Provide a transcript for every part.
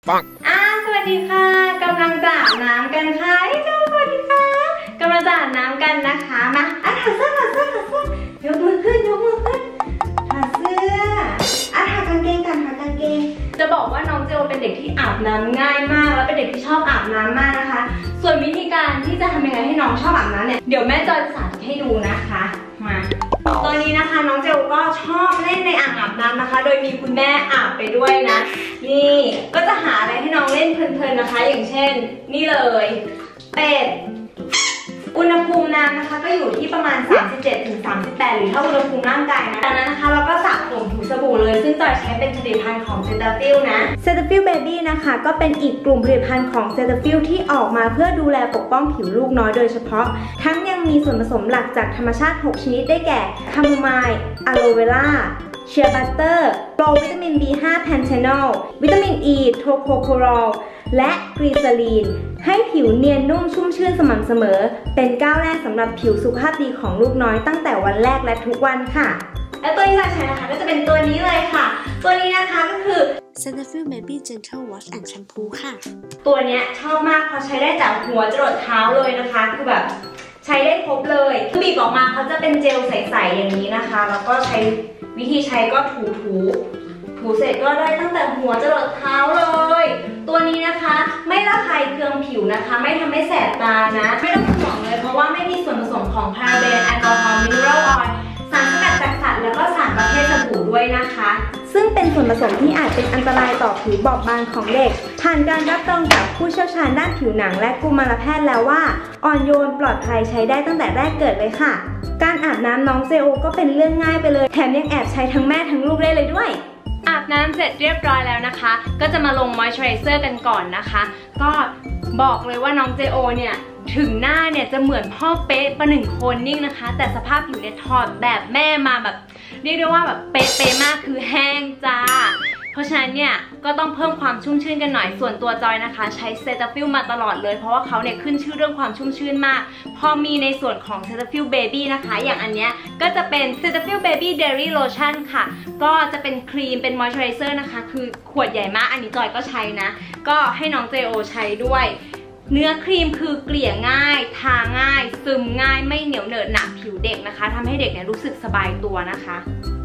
ปังสวัสดีค่ะกำลังจะอาบน้ำกันค่ะสวัสดีค่ะกำลังจะอาบน้ำกันนะคะมาถอดเสื้อยกมือขึ้นถอดเสื้อถอดกางเกงกันถอดกางเกงจะบอกว่าน้องเจลเป็นเด็กที่อาบน้ำง่ายมากแล้วเป็นเด็กที่ชอบอาบน้ำมากนะคะส่วนวิธีการที่จะทำยังไงให้น้องชอบอาบน้ำเนี่ยเดี๋ยวแม่จอยจะสาธิตให้ดูนะคะมาตอนนี้นะคะน้องเจลก็ชอบเล่นในอ่างอาบน้ำนะคะโดยมีคุณแม่อาบไปด้วยนะนี่ก็จะหาอะไรให้น้องเล่นเพลินๆนะคะอย่างเช่นนี่เลยเป็ดอุณหภูมิน้ำนะคะก็อยู่ที่ประมาณ 37-38 หรือเท่าอุณหภูมิร่างกายนะจากนั้นนะคะเราก็สระผมถูสบู่เลยซึ่งจอยใช้เป็นผลิตภัณฑ์ของเซตาฟิลนะเซตาฟิลเบบี้นะคะก็เป็นอีกกลุ่มผลิตภัณฑ์ของเซตาฟิลที่ออกมาเพื่อดูแลปกป้องผิวลูกน้อยโดยเฉพาะทั้งยังมีส่วนผสมหลักจากธรรมชาติ 6 ชนิดได้แก่คาโมไมล์อะโลเวราเชียร์บัตเตอร์โปรวิตามิน B5 แพนเทนอลวิตามิน E โทโคโครอลและกรีซาลีนให้ผิวเนียนนุ่มชุ่มชื่นสม่ำเสมอเป็นก้าวแรกสำหรับผิวสุขภาพดีของลูกน้อยตั้งแต่วันแรกและทุกวันค่ะและตัวที่เราใช้นะคะก็จะเป็นตัวนี้เลยค่ะตัวนี้นะคะก็คือ Cetaphil Baby Gentle Wash and Shampoo ค่ะตัวเนี้ยชอบมากเพราะใช้ได้จากหัวจรดเท้าเลยนะคะคือแบบใช้ได้ครบเลยบีบออกมาเขาจะเป็นเจลใสๆอย่างนี้นะคะแล้วก็ใช้วิธีใช้ก็ถูเสร็จก็ได้ตั้งแต่หัวจรดเท้าเลยตัวนี้นะคะไม่ระคายเคืองผิวนะคะไม่ทำให้แสบตานะไม่ต้องห่วงเลยเพราะว่าไม่มีส่วนผสมของพาราเบนแอลกอฮอล์มิเนอรัลออยล์สารสกัดจากสัตว์แล้วก็สารประเภทสบู่ด้วยนะคะซึ่งเป็นส่วนผสมที่อาจเป็นอันตรายต่อผิวบอบบางของเด็กผ่านการรับรองจากผู้เชี่ยวชาญด้านผิวหนังและกุมารแพทย์แล้วว่าอ่อนโยนปลอดภัยใช้ได้ตั้งแต่แรกเกิดเลยค่ะการอาบน้ำน้องเจโอก็เป็นเรื่องง่ายไปเลยแถมยังแอบใช้ทั้งแม่ทั้งลูกได้เลยด้วยอาบน้ำเสร็จเรียบร้อยแล้วนะคะก็จะมาลงมอยส์เจอไรเซอร์กันก่อนนะคะก็บอกเลยว่าน้องเจโอเนี่ยถึงหน้าเนี่ยจะเหมือนพ่อเป๊ะประหนึ่งโคนนิ่งนะคะแต่สภาพผิวเนี่ยถอดแบบแม่มาแบบเรียกได้ว่าแบบเป๊ะมากคือแห้งจ้าเพราะฉะนั้นเนี่ยก็ต้องเพิ่มความชุ่มชื่นกันหน่อยส่วนตัวจอยนะคะใช้เซตาฟิลมาตลอดเลยเพราะว่าเขาเนี่ยขึ้นชื่อเรื่องความชุ่มชื่นมากพอมีในส่วนของเซตาฟิลเบบี้นะคะอย่างอันเนี้ยก็จะเป็นเซตาฟิลเบบี้เดลี่โลชั่นค่ะก็จะเป็นครีมเป็นมอยส์เจอไรเซอร์นะคะคือขวดใหญ่มากอันนี้จอยก็ใช้นะก็ให้น้องเจโอใช้ด้วยเนื้อครีมคือเกลี่ยง่ายทาง่ายซึมง่ายไม่เหนียวเหนอะหนะผิวเด็กนะคะทำให้เด็กเนี่ยรู้สึกสบายตัวนะคะ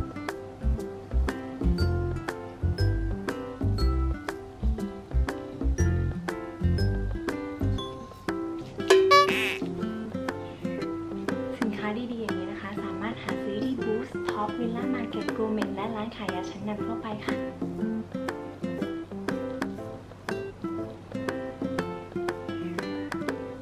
สินค้าดีๆอย่างนี้นะคะสามารถหาซื้อที่บูธท็อปวิลล่ามาร์เก็ตโกลเมนและร้านขายยาชั้นนำทั่วไปค่ะ